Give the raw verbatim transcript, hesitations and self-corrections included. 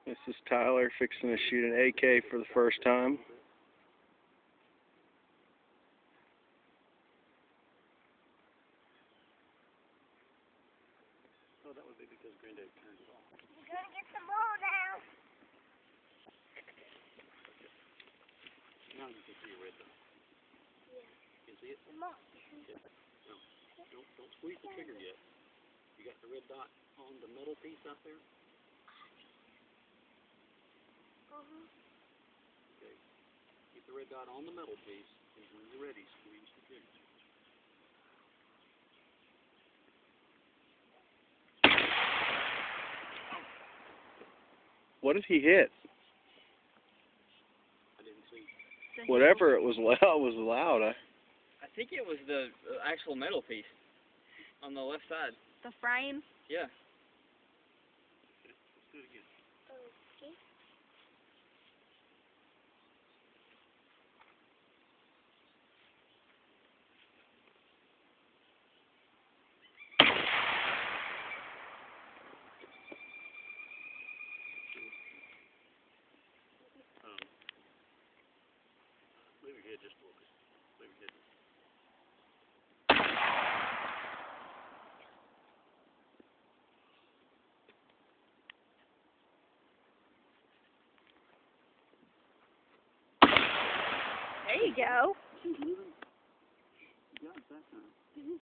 This is Tyler fixing to shoot an A K for the first time. Oh, that would be because Granddad turned it off. You're gonna get some more now. Now you can see a red dot. Yeah. You can see it? Some more. Yeah. No, don't, don't squeeze the trigger yet. You got the red dot on the metal piece out there? Uh-huh. Okay. Keep the red dot on the metal piece, and when you're ready, squeeze the trigger. What did he hit? I didn't see. Whatever it was loud was loud. I I think it was the uh, actual metal piece on the left side. The frame? Yeah. Okay, let's do it again. Okay. Um, move your head just a little bit. Move your head. There you go. You got it that time.